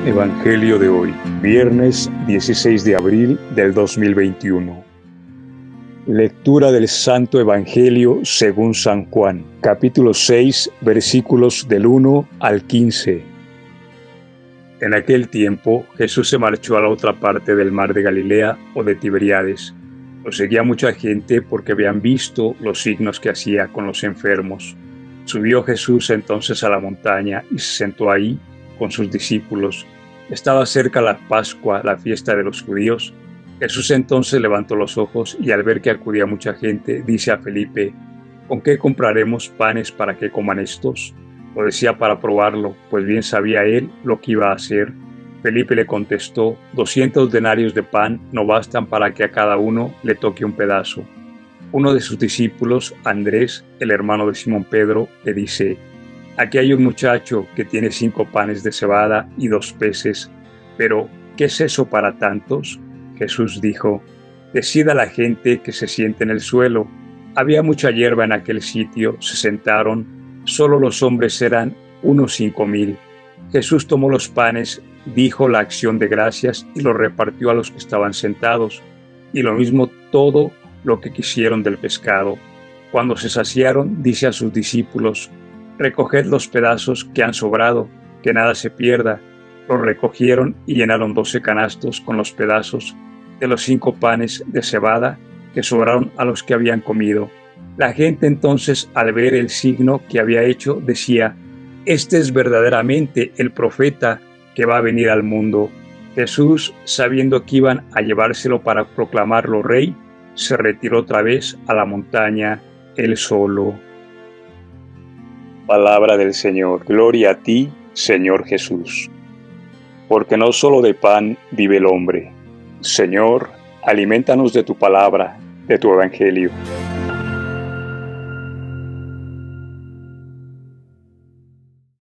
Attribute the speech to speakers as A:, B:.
A: Evangelio de hoy, viernes 16 de abril del 2021. Lectura del Santo Evangelio según San Juan, capítulo 6, versículos del 1 al 15. En aquel tiempo, Jesús se marchó a la otra parte del mar de Galilea o de Tiberíades. Lo seguía mucha gente porque habían visto los signos que hacía con los enfermos. Subió Jesús entonces a la montaña y se sentó ahí con sus discípulos. Estaba cerca la Pascua, la fiesta de los judíos. Jesús entonces levantó los ojos y al ver que acudía mucha gente, dice a Felipe: ¿con qué compraremos panes para que coman estos? Lo decía para probarlo, pues bien sabía él lo que iba a hacer. Felipe le contestó: 200 denarios de pan no bastan para que a cada uno le toque un pedazo. Uno de sus discípulos, Andrés, el hermano de Simón Pedro, le dice: aquí hay un muchacho que tiene 5 panes de cebada y 2 peces, pero ¿qué es eso para tantos? Jesús dijo: decida la gente que se siente en el suelo. Había mucha hierba en aquel sitio, se sentaron, solo los hombres eran unos 5,000. Jesús tomó los panes, dijo la acción de gracias y los repartió a los que estaban sentados, y lo mismo todo lo que quisieron del pescado. Cuando se saciaron, dice a sus discípulos: recoged los pedazos que han sobrado, que nada se pierda. Los recogieron y llenaron 12 canastos con los pedazos de los 5 panes de cebada que sobraron a los que habían comido. La gente entonces, al ver el signo que había hecho, decía: este es verdaderamente el profeta que va a venir al mundo. Jesús, sabiendo que iban a llevárselo para proclamarlo rey, se retiró otra vez a la montaña él solo. Palabra del Señor. Gloria a ti, Señor Jesús. Porque no solo de pan vive el hombre. Señor, aliméntanos de tu palabra, de tu evangelio.